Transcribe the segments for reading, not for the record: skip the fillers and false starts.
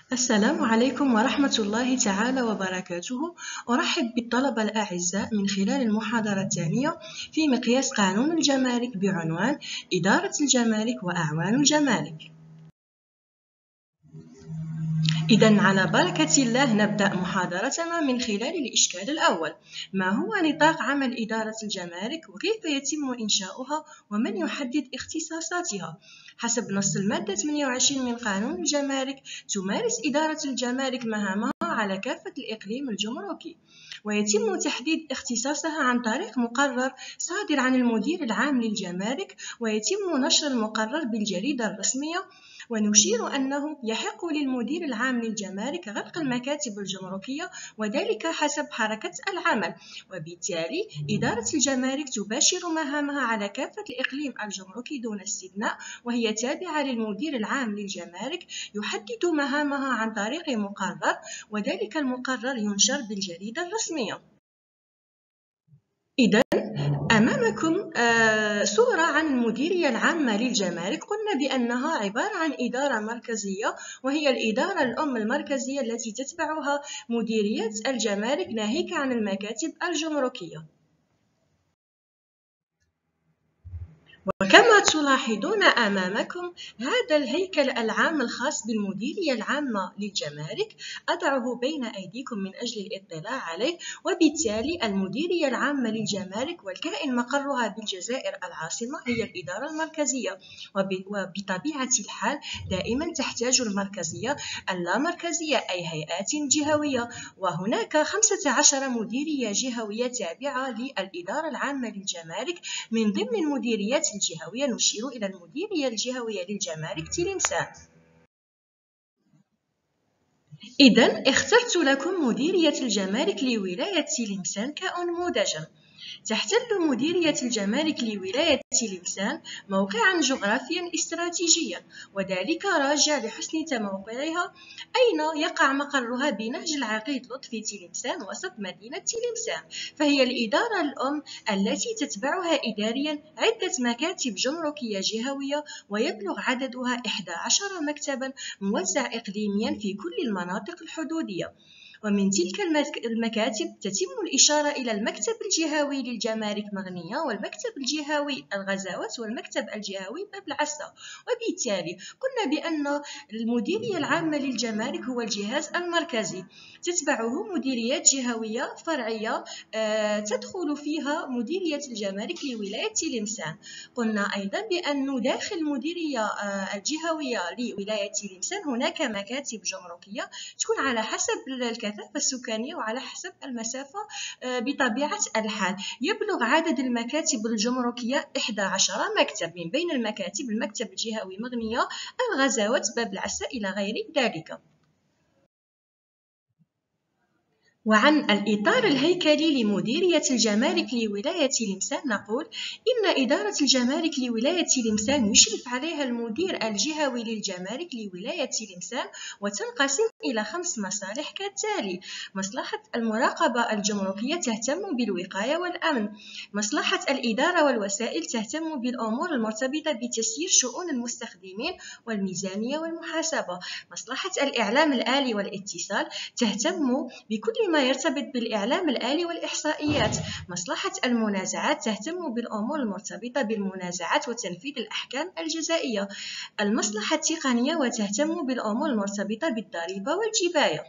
السلام عليكم ورحمة الله تعالى وبركاته. أرحب بالطلبة الأعزاء من خلال المحاضرة الثانية في مقياس قانون الجمارك بعنوان إدارة الجمارك وأعوان الجمارك. إذن على بركة الله نبدأ محاضرتنا من خلال الإشكال الأول: ما هو نطاق عمل إدارة الجمارك وكيف يتم إنشاؤها ومن يحدد اختصاصاتها؟ حسب نص المادة 28 من قانون الجمارك، تمارس إدارة الجمارك مهامها على كافة الإقليم الجمركي، ويتم تحديد اختصاصها عن طريق مقرر صادر عن المدير العام للجمارك، ويتم نشر المقرر بالجريدة الرسمية. ونشير أنه يحق للمدير العام للجمارك غلق المكاتب الجمركية، وذلك حسب حركة العمل، وبالتالي إدارة الجمارك تباشر مهامها على كافة الإقليم الجمركي دون استثناء، وهي تابعة للمدير العام للجمارك، يحدد مهامها عن طريق مقرر، وذلك المقرر ينشر بالجريدة الرسمية. إذن أمامكم صورة عن المديرية العامة للجمارك. قلنا بأنها عبارة عن إدارة مركزية، وهي الإدارة الأم المركزية التي تتبعها مديرية الجمارك ناهيك عن المكاتب الجمركية. وكما تلاحظون أمامكم هذا الهيكل العام الخاص بالمديرية العامة للجمارك، أضعه بين أيديكم من أجل الاطلاع عليه. وبالتالي المديرية العامة للجمارك والكائن مقرها بالجزائر العاصمة هي الإدارة المركزية، وبطبيعة الحال دائما تحتاج المركزية اللامركزية أي هيئات جهوية، وهناك 15 مديرية جهوية تابعة للإدارة العامة للجمارك. من ضمن المديريات الجهوية نشير إلى المديرية الجهوية للجمارك تلمسان. إذن اخترت لكم مديرية الجمارك لولاية تلمسان كنموذجا. تحتل مديرية الجمارك لولاية تلمسان موقعا جغرافيا استراتيجيا، وذلك راجع لحسن تموقعها، أين يقع مقرها بنهج العقيد لطفي تلمسان وسط مدينة تلمسان. فهي الإدارة الأم التي تتبعها إداريا عدة مكاتب جمركية جهوية، ويبلغ عددها 11 مكتبا موزع إقليميا في كل المناطق الحدودية. ومن تلك المكاتب تتم الإشارة إلى المكتب الجهوي للجمارك مغنية، والمكتب الجهوي الغزاوات، والمكتب الجهوي باب العسا. وبالتالي قلنا بأن المديرية العامة للجمارك هو الجهاز المركزي، تتبعه مديريات جهوية فرعية تدخل فيها مديرية الجمارك لولاية تلمسان. قلنا أيضا بأن داخل المديرية الجهوية لولاية تلمسان هناك مكاتب جمركية تكون على حسب الكثافة السكانية وعلى حسب المسافة. بطبيعة الحال يبلغ عدد المكاتب الجمركية 11 مكتب، من بين المكاتب المكتب الجهوي مغنية، الغزاوات، باب العسا إلى غير ذلك. وعن الإطار الهيكلي لمديرية الجمارك لولاية تلمسان نقول إن إدارة الجمارك لولاية تلمسان يشرف عليها المدير الجهوي للجمارك لولاية تلمسان، وتنقسم إلى 5 مصالح كالتالي: مصلحة المراقبة الجمركية تهتم بالوقاية والأمن، مصلحة الإدارة والوسائل تهتم بالأمور المرتبطة بتسيير شؤون المستخدمين والميزانية والمحاسبة، مصلحة الإعلام الآلي والاتصال تهتم بكل ما يرتبط بالإعلام الآلي والإحصائيات، مصلحة المنازعات تهتم بالأمور المرتبطة بالمنازعات وتنفيذ الأحكام الجزائية، المصلحة التقنية وتهتم بالأمور المرتبطة بالضريبة والجباية.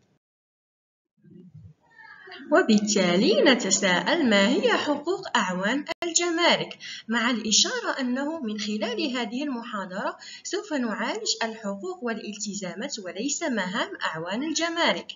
وبالتالي نتساءل: ما هي حقوق أعوان الجمارك؟ مع الإشارة أنه من خلال هذه المحاضرة سوف نعالج الحقوق والالتزامات وليس مهام أعوان الجمارك.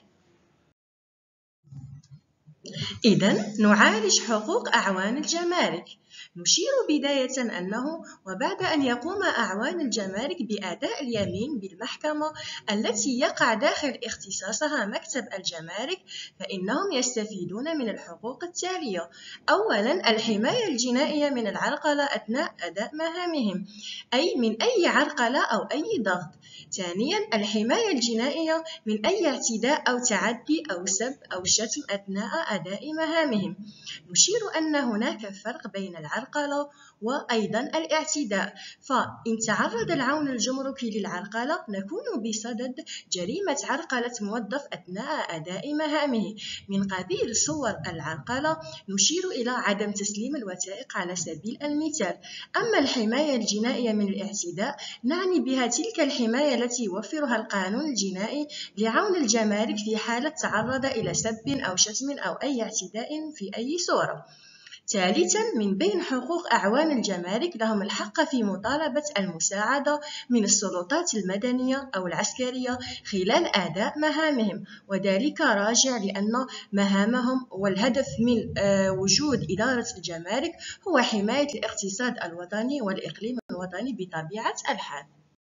إذن نعالج حقوق أعوان الجمارك. نشير بداية أنه وبعد أن يقوم أعوان الجمارك بأداء اليمين بالمحكمة التي يقع داخل اختصاصها مكتب الجمارك، فإنهم يستفيدون من الحقوق التالية: أولا، الحماية الجنائية من العرقلة أثناء أداء مهامهم، أي من أي عرقلة أو أي ضغط. ثانيا، الحماية الجنائية من أي اعتداء أو تعدي أو سب أو شتم أثناء أداء مهامهم. نشير أن هناك فرق بين العرقلة وأيضا الاعتداء، فإن تعرض العون الجمركي للعرقلة نكون بصدد جريمة عرقلة موظف أثناء أداء مهامه. من قبيل صور العرقلة نشير إلى عدم تسليم الوثائق على سبيل المثال. أما الحماية الجنائية من الاعتداء نعني بها تلك الحماية التي يوفرها القانون الجنائي لعون الجمارك في حالة تعرض إلى سب أو شتم أو أي اعتداء في أي صورة. ثالثا، من بين حقوق أعوان الجمارك لهم الحق في مطالبة المساعدة من السلطات المدنية أو العسكرية خلال أداء مهامهم، وذلك راجع لأن مهامهم والهدف من وجود إدارة الجمارك هو حماية الاقتصاد الوطني والإقليم الوطني بطبيعة الحال.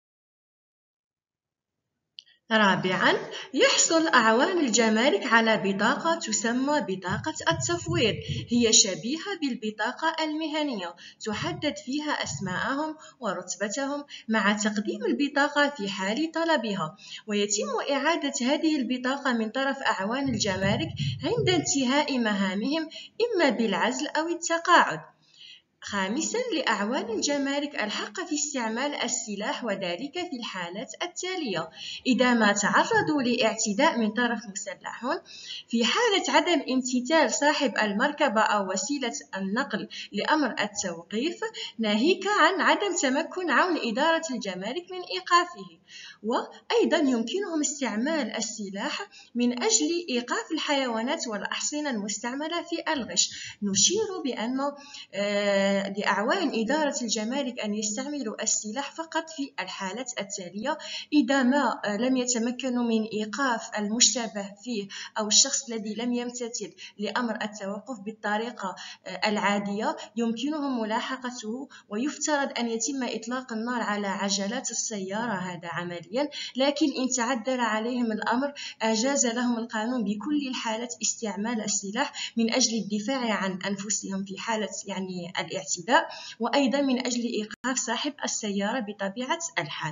رابعا، يحصل أعوان الجمارك على بطاقة تسمى بطاقة التفويض، هي شبيهة بالبطاقة المهنية، تحدد فيها أسماءهم ورتبتهم مع تقديم البطاقة في حال طلبها، ويتم إعادة هذه البطاقة من طرف أعوان الجمارك عند انتهاء مهامهم إما بالعزل أو التقاعد. خامسا، لأعوان الجمارك الحق في استعمال السلاح، وذلك في الحالات التالية: إذا ما تعرضوا لاعتداء من طرف مسلحون، في حالة عدم امتثال صاحب المركبة أو وسيلة النقل لأمر التوقيف، ناهيك عن عدم تمكن عون إدارة الجمارك من إيقافه. وأيضا يمكنهم استعمال السلاح من أجل إيقاف الحيوانات والأحصنة المستعملة في الغش. نشير بأن لأعوان إدارة الجمارك أن يستعملوا السلاح فقط في الحالات التالية: إذا ما لم يتمكنوا من إيقاف المشتبه فيه أو الشخص الذي لم يمتثل لأمر التوقف بالطريقة العادية، يمكنهم ملاحقته، ويفترض أن يتم إطلاق النار على عجلات السيارة، هذا عمليا. لكن إن تعذر عليهم الأمر أجاز لهم القانون بكل الحالات استعمال السلاح من أجل الدفاع عن أنفسهم في حالة الاعتداء، وأيضا من أجل إيقاف صاحب السيارة بطبيعة الحال.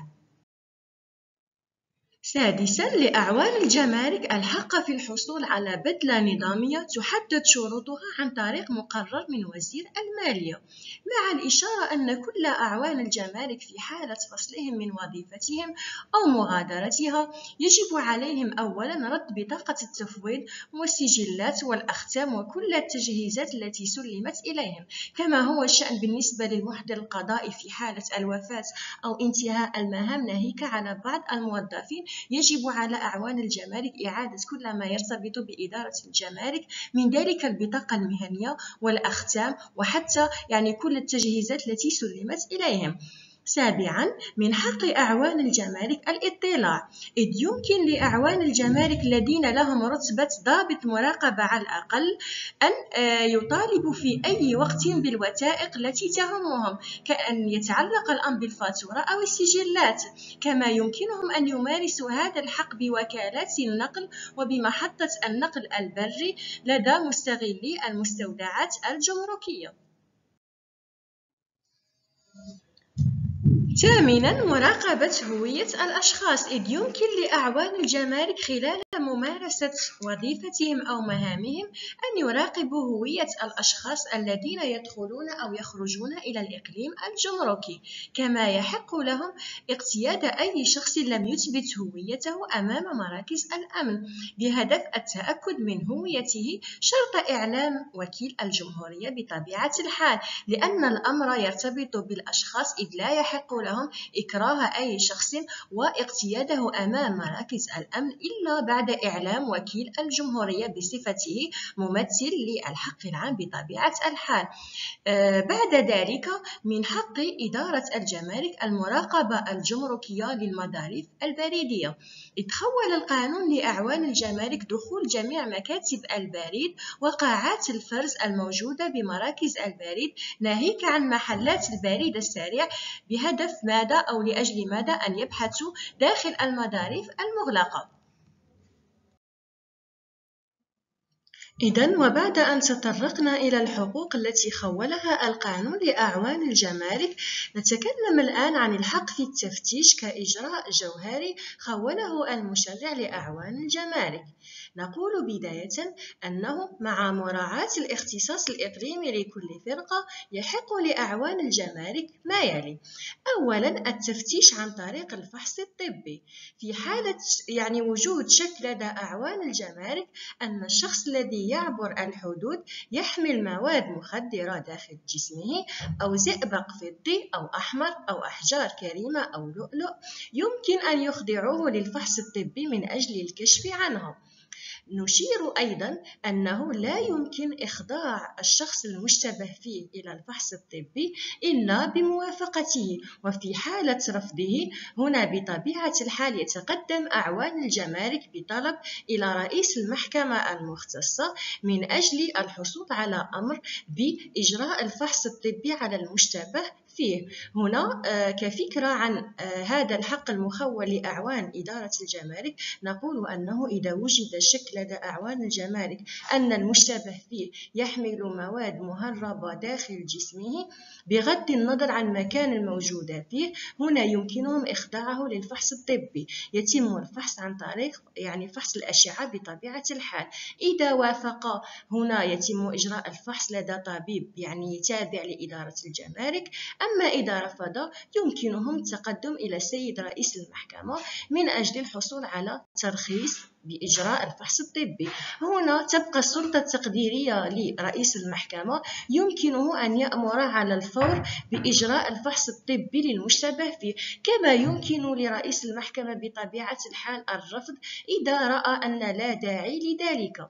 سادسا، لأعوان الجمارك الحق في الحصول على بدلة نظامية تحدد شروطها عن طريق مقرر من وزير المالية، مع الإشارة أن كل أعوان الجمارك في حالة فصلهم من وظيفتهم أو مغادرتها يجب عليهم أولا رد بطاقة التفويض والسجلات والأختام وكل التجهيزات التي سلمت إليهم، كما هو الشأن بالنسبة للمحضر القضائي في حالة الوفاة أو انتهاء المهام، ناهيك على بعض الموظفين. يجب على أعوان الجمارك إعادة كل ما يرتبط بإدارة الجمارك من ذلك البطاقة المهنية والأختام وحتى كل التجهيزات التي سلمت إليهم. سابعا، من حق أعوان الجمارك الاطلاع، إذ يمكن لأعوان الجمارك الذين لهم رتبة ضابط مراقبة على الأقل أن يطالبوا في أي وقت بالوثائق التي تهمهم، كأن يتعلق الأمر بالفاتورة أو السجلات، كما يمكنهم أن يمارسوا هذا الحق بوكالات النقل وبمحطة النقل البري لدى مستغلي المستودعات الجمركية. ثامنا، مراقبة هوية الأشخاص، إذ يمكن لأعوان الجمارك خلال ممارسة وظيفتهم أو مهامهم أن يراقبوا هوية الأشخاص الذين يدخلون أو يخرجون إلى الإقليم الجمركي، كما يحق لهم اقتياد أي شخص لم يثبت هويته أمام مراكز الأمن بهدف التأكد من هويته، شرط إعلام وكيل الجمهورية بطبيعة الحال، لأن الأمر يرتبط بالأشخاص، إذ لا يحق لهم إكراه أي شخص واقتياده أمام مراكز الأمن إلا بعد إعلام وكيل الجمهورية بصفته ممثل للحق العام بطبيعة الحال. بعد ذلك، من حق إدارة الجمارك المراقبة الجمركية للمظاريف البريدية، إذ خول القانون لأعوان الجمارك دخول جميع مكاتب البريد وقاعات الفرز الموجودة بمراكز البريد، ناهيك عن محلات البريد السريع، بهدف ماذا أو لأجل ماذا؟ أن يبحثوا داخل المظاريف المغلقة. إذن وبعد أن تطرقنا إلى الحقوق التي خولها القانون لأعوان الجمارك، نتكلم الآن عن الحق في التفتيش كإجراء جوهري خوله المشرع لأعوان الجمارك. نقول بداية أنه مع مراعاة الاختصاص الإقليمي لكل فرقة، يحق لأعوان الجمارك ما يلي: أولا، التفتيش عن طريق الفحص الطبي. في حالة وجود شك لدى أعوان الجمارك أن الشخص الذي يعبر الحدود يحمل مواد مخدرة داخل جسمه، أو زئبق فضي أو أحمر أو أحجار كريمة أو لؤلؤ، يمكن أن يخضعوه للفحص الطبي من أجل الكشف عنه. نشير أيضا أنه لا يمكن إخضاع الشخص المشتبه فيه إلى الفحص الطبي إلا بموافقته، وفي حالة رفضه هنا بطبيعة الحال يتقدم أعوان الجمارك بطلب إلى رئيس المحكمة المختصة من أجل الحصول على أمر بإجراء الفحص الطبي على المشتبه فيه. هنا كفكرة عن هذا الحق المخول لأعوان إدارة الجمارك، نقول أنه إذا وجد شك لدى أعوان الجمارك أن المشتبه فيه يحمل مواد مهربة داخل جسمه بغض النظر عن مكان الموجودة فيه، هنا يمكنهم إخضاعه للفحص الطبي. يتم الفحص عن طريق فحص الأشعة بطبيعة الحال. إذا وافق، هنا يتم إجراء الفحص لدى طبيب تابع لإدارة الجمارك. أما إذا رفض، يمكنهم التقدم إلى السيد رئيس المحكمة من أجل الحصول على ترخيص بإجراء الفحص الطبي. هنا تبقى السلطة التقديرية لرئيس المحكمة، يمكنه أن يأمر على الفور بإجراء الفحص الطبي للمشتبه فيه، كما يمكن لرئيس المحكمة بطبيعة الحال الرفض إذا رأى أن لا داعي لذلك.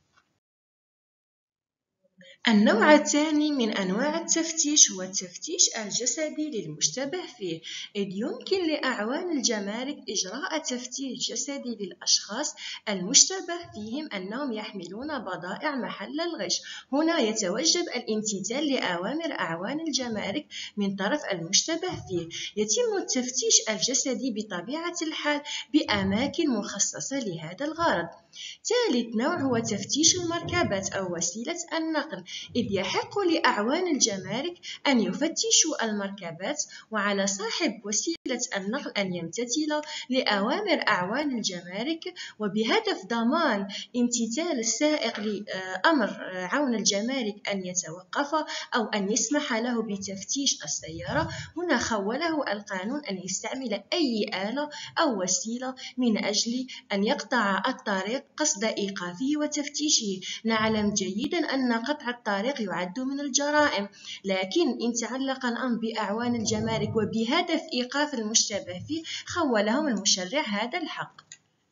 النوع الثاني من أنواع التفتيش هو التفتيش الجسدي للمشتبه فيه، إذ يمكن لأعوان الجمارك إجراء تفتيش جسدي للأشخاص المشتبه فيهم أنهم يحملون بضائع محل الغش. هنا يتوجب الامتثال لأوامر أعوان الجمارك من طرف المشتبه فيه. يتم التفتيش الجسدي بطبيعة الحال بأماكن مخصصة لهذا الغرض. ثالث نوع هو تفتيش المركبات أو وسيلة النقل، إذ يحق لأعوان الجمارك أن يفتشوا المركبات، وعلى صاحب وسيلة النقل أن يمتثل لأوامر أعوان الجمارك، وبهدف ضمان امتثال السائق لأمر عون الجمارك أن يتوقف أو أن يسمح له بتفتيش السيارة. هنا خوله القانون أن يستعمل أي آلة أو وسيلة من أجل أن يقطع الطريق قصد إيقافه وتفتيشه. نعلم جيدا أن قطع الطريق يعد من الجرائم، لكن إن تعلق الأمر بأعوان الجمارك وبهدف إيقاف المشتبه فيه، خولهم المشرع هذا الحق.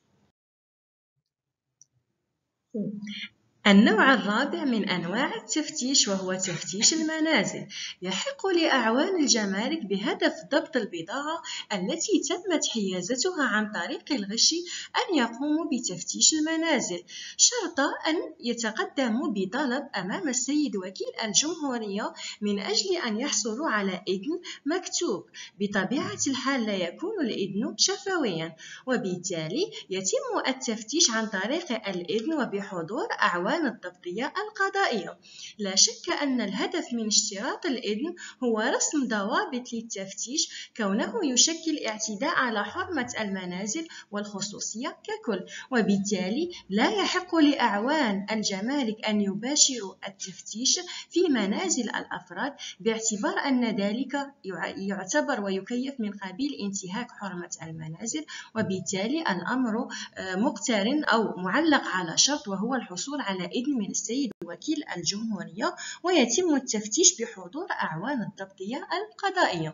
النوع الرابع من أنواع التفتيش وهو تفتيش المنازل. يحق لأعوان الجمارك بهدف ضبط البضاعة التي تمت حيازتها عن طريق الغش أن يقوموا بتفتيش المنازل، شرط أن يتقدموا بطلب أمام السيد وكيل الجمهورية من أجل أن يحصلوا على إذن مكتوب. بطبيعة الحال لا يكون الإذن شفويا، وبالتالي يتم التفتيش عن طريق الإذن وبحضور أعوان الضبطية القضائية. لا شك أن الهدف من اشتراط الإذن هو رسم ضوابط للتفتيش، كونه يشكل اعتداء على حرمة المنازل والخصوصية ككل، وبالتالي لا يحق لأعوان الجمارك أن يباشروا التفتيش في منازل الأفراد، باعتبار أن ذلك يعتبر ويكيف من قبيل انتهاك حرمة المنازل، وبالتالي الأمر مقترن أو معلق على شرط، وهو الحصول على إذن من السيد وكيل الجمهورية، ويتم التفتيش بحضور أعوان الضبطية القضائية.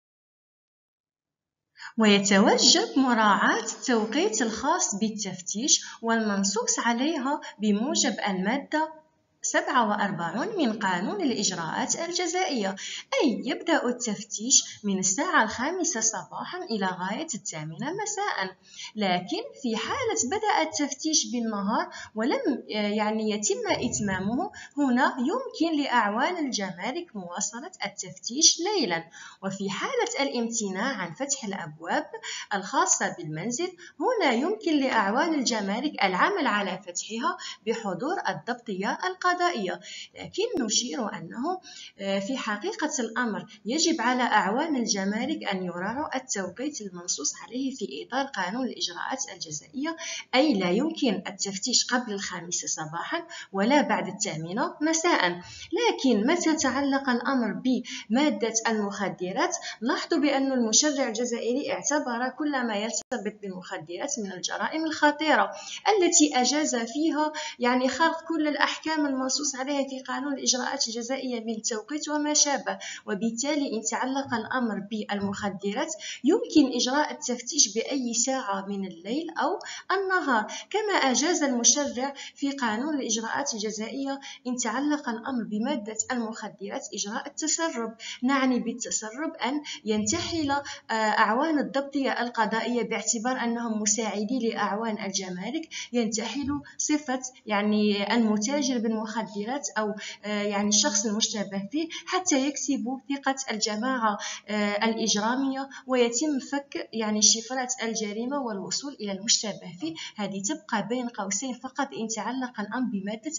ويتوجب مراعاة التوقيت الخاص بالتفتيش والمنصوص عليها بموجب المادة 47 من قانون الإجراءات الجزائية، أي يبدأ التفتيش من الساعة 5 صباحا إلى غاية 8 مساء. لكن في حالة بدأ التفتيش بالنهار ولم يتم إتمامه، هنا يمكن لأعوان الجمارك مواصلة التفتيش ليلا. وفي حالة الامتناع عن فتح الأبواب الخاصة بالمنزل، هنا يمكن لأعوان الجمارك العمل على فتحها بحضور الضبطية القضائية. لكن نشير أنه في حقيقة الأمر يجب على أعوان الجمارك أن يراعوا التوقيت المنصوص عليه في إطار قانون الإجراءات الجزائية، أي لا يمكن التفتيش قبل 5 صباحا ولا بعد 8 مساء. لكن متى تعلق الأمر بمادة المخدرات، لاحظوا بأن المشرع الجزائري اعتبر كل ما يرتبط بالمخدرات من الجرائم الخطيرة التي أجاز فيها خرق كل الأحكام المنصوص عليها في قانون الإجراءات الجزائية من التوقيت وما شابه. وبالتالي إن تعلق الأمر بالمخدرات يمكن إجراء التفتيش بأي ساعة من الليل أو النهار، كما أجاز المشرع في قانون الإجراءات الجزائية إن تعلق الأمر بمادة المخدرات إجراء التسرب. نعني بالتسرب أن ينتحل أعوان الضبطية القضائية باعتبار أنهم مساعدي لأعوان الجمارك، ينتحل صفة المتاجر بالمخدرات أو الشخص المشتبه فيه حتى يكسبوا ثقة الجماعة الإجرامية، ويتم فك شفرات الجريمة والوصول إلى المشتبه فيه. هذه تبقى بين قوسين فقط إن تعلق الأمر بمادة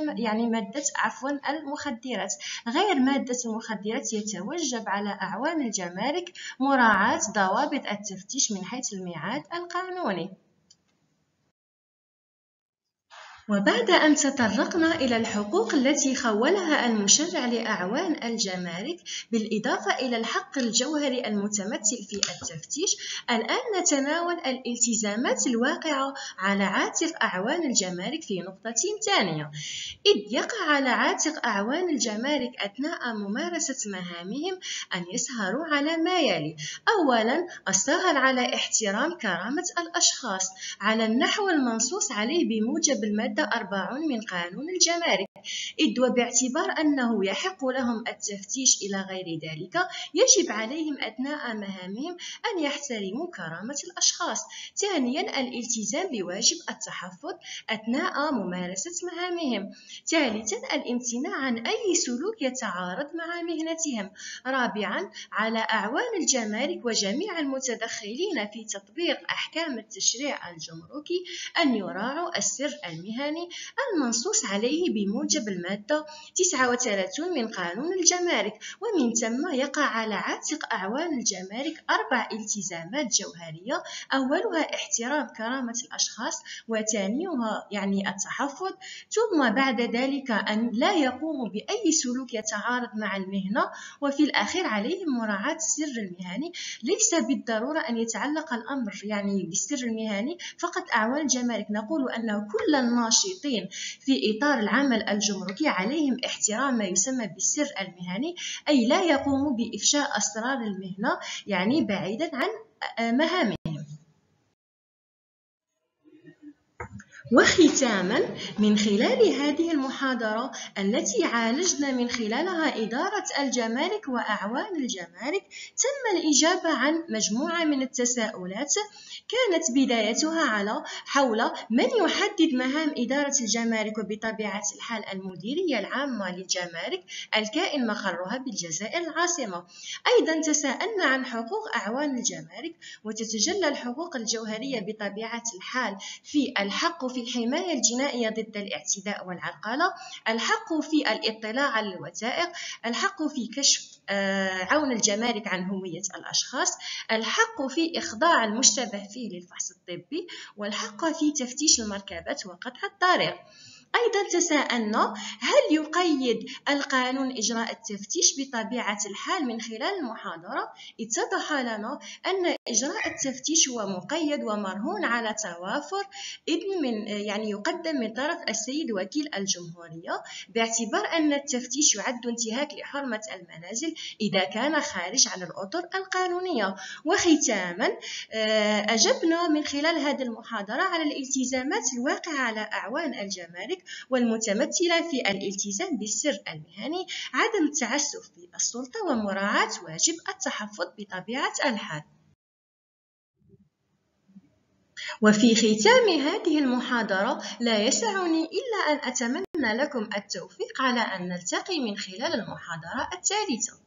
المخدرات. غير مادة المخدرات يتوجب على أعوان الجمارك مراعاة ضوابط التفتيش من حيث الميعاد القانوني. وبعد أن تطرقنا إلى الحقوق التي خولها المشرع لأعوان الجمارك بالإضافة إلى الحق الجوهري المتمثل في التفتيش، الآن نتناول الالتزامات الواقعة على عاتق أعوان الجمارك في نقطة ثانية، إذ يقع على عاتق أعوان الجمارك أثناء ممارسة مهامهم أن يسهروا على ما يلي: أولا، السهر على احترام كرامة الأشخاص على النحو المنصوص عليه بموجب المادة 40 من قانون الجمارك، إذ وباعتبار أنه يحق لهم التفتيش إلى غير ذلك، يجب عليهم أثناء مهامهم أن يحترموا كرامة الأشخاص. ثانيا، الالتزام بواجب التحفظ أثناء ممارسة مهامهم. ثالثا، الامتناع عن أي سلوك يتعارض مع مهنتهم. رابعا، على أعوان الجمارك وجميع المتدخلين في تطبيق أحكام التشريع الجمركي أن يراعوا السر المهني المنصوص عليه بموجب المادة 39 من قانون الجمارك. ومن ثم يقع على عاتق أعوان الجمارك 4 التزامات جوهرية: أولها احترام كرامة الأشخاص، وثانيها التحفظ، ثم بعد ذلك أن لا يقوموا بأي سلوك يتعارض مع المهنة، وفي الأخير عليهم مراعاة السر المهني. ليس بالضرورة أن يتعلق الأمر بالسر المهني فقط أعوان الجمارك، نقول أن كل الناشطين في إطار العمل الجمركي عليهم احترام ما يسمى بالسر المهني، أي لا يقوموا بإفشاء أسرار المهنة بعيدا عن مهامهم. وختاما، من خلال هذه المحاضرة التي عالجنا من خلالها إدارة الجمارك وأعوان الجمارك، تم الإجابة عن مجموعة من التساؤلات كانت بدايتها حول من يحدد مهام إدارة الجمارك وبطبيعة الحال المديرية العامة للجمارك الكائن مقرها بالجزائر العاصمة. أيضا تساءلنا عن حقوق أعوان الجمارك، وتتجلى الحقوق الجوهرية بطبيعة الحال في الحق في الحماية الجنائية ضد الاعتداء والعرقلة، الحق في الاطلاع على الوثائق، الحق في كشف عون الجمارك عن هوية الأشخاص، الحق في إخضاع المشتبه فيه للفحص الطبي، والحق في تفتيش المركبات وقطع الطريق. أيضا تساءلنا: هل يقيد القانون إجراء التفتيش بطبيعة الحال؟ من خلال المحاضرة اتضح لنا أن إجراء التفتيش هو مقيد ومرهون على توافر إذن يقدم من طرف السيد وكيل الجمهورية، باعتبار أن التفتيش يعد انتهاك لحرمة المنازل إذا كان خارج عن الأطر القانونية. وختاما، أجبنا من خلال هذه المحاضرة على الالتزامات الواقعة على أعوان الجمارك ذلك، والمتمثلة في الالتزام بالسر المهني، عدم التعسف بالسلطة، ومراعاة واجب التحفظ بطبيعة الحال. وفي ختام هذه المحاضرة لا يسعني إلا أن أتمنى لكم التوفيق على أن نلتقي من خلال المحاضرة الثالثة.